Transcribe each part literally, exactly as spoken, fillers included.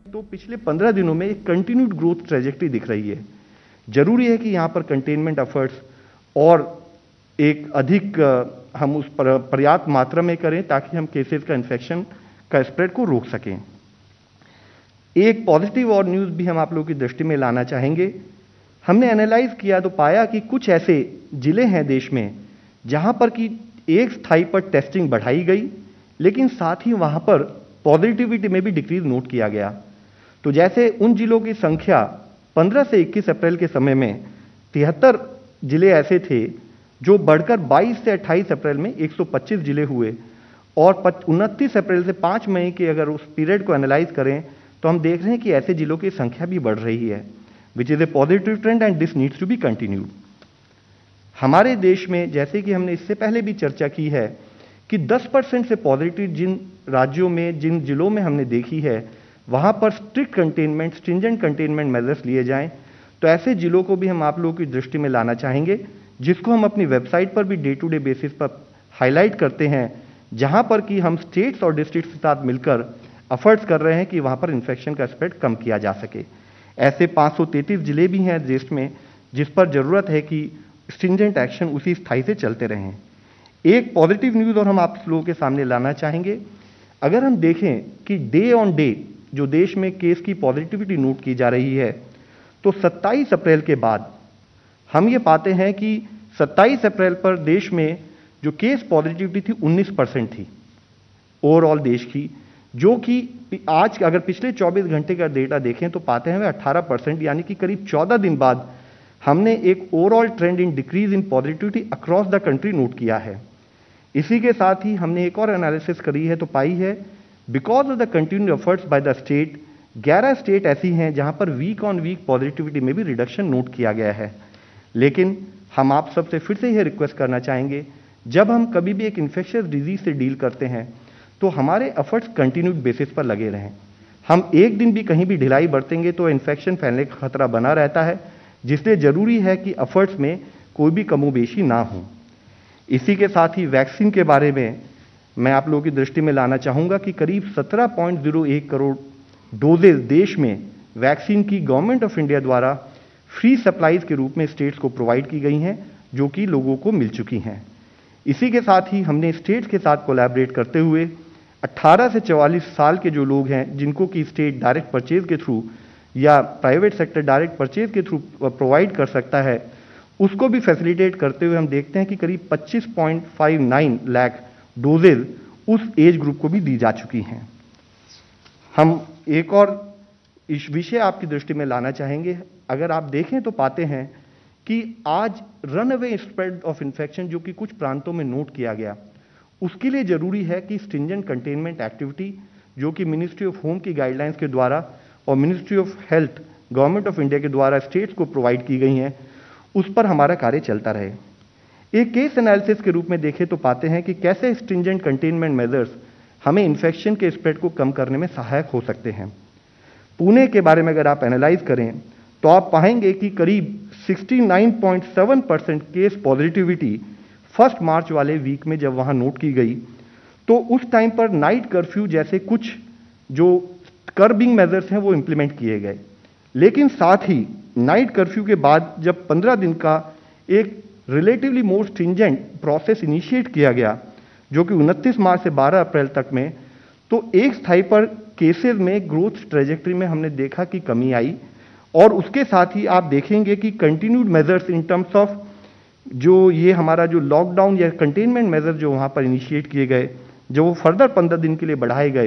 तो पिछले पंद्रह दिनों में एक कंटिन्यूड ग्रोथ ट्रेजेक्टरी दिख रही है। जरूरी है कि यहाँ पर कंटेनमेंट एफर्ट्स और एक अधिक हम उस पर पर्याप्त मात्रा में करें ताकि हम केसेस का इन्फेक्शन का स्प्रेड को रोक सकें। एक पॉजिटिव और न्यूज़ भी हम आप लोगों की दृष्टि में लाना चाहेंगे। हमने एनालाइज किया तो पाया कि कुछ ऐसे जिले हैं देश में जहां पर कि एक स्थाई पर टेस्टिंग बढ़ाई गई, लेकिन साथ ही वहां पर पॉजिटिविटी में भी डिक्रीज नोट किया गया। तो जैसे उन जिलों की संख्या पंद्रह से इक्कीस अप्रैल के समय में तिहत्तर जिले ऐसे थे जो बढ़कर बाईस से अट्ठाईस अप्रैल में एक सौ पच्चीस जिले हुए, और उनतीस अप्रैल से पाँच मई के अगर उस पीरियड को एनालाइज करें तो हम देख रहे हैं कि ऐसे जिलों की संख्या भी बढ़ रही है, which is a positive trend and this needs to be continued. हमारे देश में जैसे कि हमने इससे पहले भी चर्चा की है कि दस परसेंट से पॉजिटिव जिन राज्यों में, जिन जिलों में हमने देखी है, वहां पर strict containment, stringent containment measures लिए जाएं। तो ऐसे जिलों को भी हम आप लोगों की दृष्टि में लाना चाहेंगे, जिसको हम अपनी वेबसाइट पर भी डे टू डे बेसिस पर हाईलाइट करते हैं, जहां पर कि हम स्टेट्स और डिस्ट्रिक्ट्स के साथ मिलकर एफर्ट्स कर रहे हैं कि वहां पर इन्फेक्शन का स्प्रेड कम किया जा सके। ऐसे पाँच सौ तैंतीस जिले भी हैं देश में जिस पर जरूरत है कि स्ट्रिंजेंट एक्शन उसी स्थाई से चलते रहें। एक पॉजिटिव न्यूज़ और हम आप लोगों के सामने लाना चाहेंगे। अगर हम देखें कि डे ऑन डे जो देश में केस की पॉजिटिविटी नोट की जा रही है, तो सत्ताईस अप्रैल के बाद हम ये पाते हैं कि सत्ताईस अप्रैल पर देश में जो केस पॉजिटिविटी थी उन्नीस परसेंट थी ओवरऑल देश की, जो कि आज अगर पिछले चौबीस घंटे का डेटा देखें तो पाते हैं वे अठारह परसेंट, यानी कि करीब चौदह दिन बाद हमने एक overall trend in decrease in positivity across the country note किया है। इसी के साथ ही हमने एक और एनालिसिस करी है तो पाई है because of the continued efforts by the state, ग्यारह स्टेट ऐसी हैं जहां पर वीक ऑन वीक पॉजिटिविटी में भी रिडक्शन नोट किया गया है। लेकिन हम आप सबसे फिर से यह रिक्वेस्ट करना चाहेंगे, जब हम कभी भी एक इन्फेक्शियस डिजीज से डील करते हैं तो हमारे एफर्ट्स कंटिन्यूड बेसिस पर लगे रहें। हम एक दिन भी कहीं भी ढिलाई बरतेंगे तो इन्फेक्शन फैलने का खतरा बना रहता है, जिसलिए जरूरी है कि एफर्ट्स में कोई भी कमोबेशी ना हो। इसी के साथ ही वैक्सीन के बारे में मैं आप लोगों की दृष्टि में लाना चाहूंगा कि करीब सत्रह पॉइंट शून्य एक करोड़ डोजेज देश में वैक्सीन की गवर्नमेंट ऑफ इंडिया द्वारा फ्री सप्लाईज के रूप में स्टेट्स को प्रोवाइड की गई हैं, जो कि लोगों को मिल चुकी हैं। इसी के साथ ही हमने स्टेट्स के साथ कोलैबोरेट करते हुए अठारह से चौवालीस साल के जो लोग हैं जिनको कि स्टेट डायरेक्ट परचेज के थ्रू या प्राइवेट सेक्टर डायरेक्ट परचेज के थ्रू प्रोवाइड कर सकता है, उसको भी फैसिलिटेट करते हुए हम देखते हैं कि करीब पच्चीस पॉइंट पाँच नौ लाख डोजेज उस एज ग्रुप को भी दी जा चुकी हैं। हम एक और इस विषय आपकी दृष्टि में लाना चाहेंगे। अगर आप देखें तो पाते हैं कि आज run away spread of infection जो कि कुछ प्रांतों में नोट किया गया, उसके लिए जरूरी है कि स्ट्रिंजेंट कंटेनमेंट एक्टिविटी जो कि मिनिस्ट्री ऑफ होम की गाइडलाइंस के द्वारा और ministry of health government of India के द्वारा स्टेट्स को प्रोवाइड की गई हैं, उस पर हमारा कार्य चलता रहे। एक केस एनालिसिस के रूप में देखें तो पाते हैं कि कैसे स्ट्रिंजेंट कंटेनमेंट मेजर्स हमें इन्फेक्शन के स्प्रेड को कम करने में सहायक हो सकते हैं। पुणे के बारे में अगर आप एनालाइज करें तो आप पाएंगे कि करीब उनहत्तर पॉइंट सात percent case positivity first March वाले वीक में जब वहां नोट की गई, तो उस टाइम पर नाइट कर्फ्यू जैसे कुछ जो कर्बिंग मेजर्स हैं वो इंप्लीमेंट किए गए। लेकिन साथ ही नाइट कर्फ्यू के बाद जब पंद्रह दिन का एक relatively more stringent process initiate किया गया, जो कि उनतीस मार्च से बारह अप्रैल तक में, तो एक स्थाई पर केसेस में ग्रोथ ट्रेजेक्टरी में हमने देखा कि कमी आई। और उसके साथ ही आप देखेंगे कि continued measures in terms of जो ये हमारा जो लॉकडाउन या कंटेनमेंट मेजर जो वहाँ पर इनिशिएट किए गए, जो वो फर्दर पंद्रह दिन के लिए बढ़ाए गए,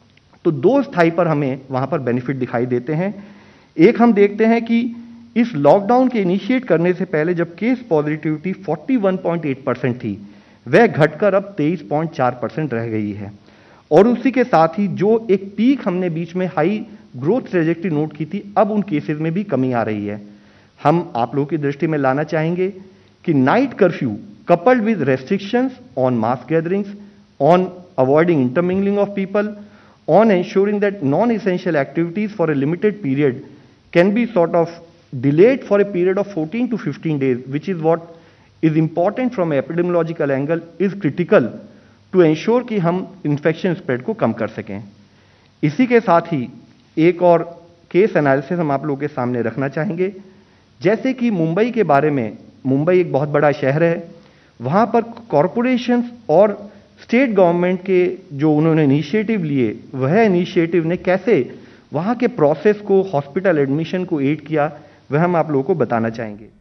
तो दो स्थाई पर हमें वहाँ पर बेनिफिट दिखाई देते हैं। एक हम देखते हैं कि इस लॉकडाउन के इनिशिएट करने से पहले जब केस पॉजिटिविटी इकतालीस पॉइंट आठ परसेंट थी, वह घटकर अब तेईस पॉइंट चार परसेंट रह गई है। और उसी के साथ ही जो एक पीक हमने बीच में हाई ग्रोथ ट्रेजेक्टरी नोट की थी, अब उन केसेस में भी कमी आ रही है। हम आप लोगों की दृष्टि में लाना चाहेंगे कि night curfew coupled with restrictions on mass gatherings, on avoiding intermingling of people, on ensuring that non-essential activities for a limited period can be sort of delayed for a period of fourteen to fifteen days, which is what is important from an epidemiological angle, is critical to ensure कि हम infection spread को कम कर सकें। इसी के साथ ही एक और केस एनालिसिस हम आप लोगों के सामने रखना चाहेंगे। जैसे कि मुंबई के बारे में, मुंबई एक बहुत बड़ा शहर है, वहाँ पर कॉरपोरेशंस और स्टेट गवर्नमेंट के जो उन्होंने इनिशिएटिव लिए, वह इनिशिएटिव ने कैसे वहाँ के प्रोसेस को, हॉस्पिटल एडमिशन को एड किया, वह हम आप लोगों को बताना चाहेंगे।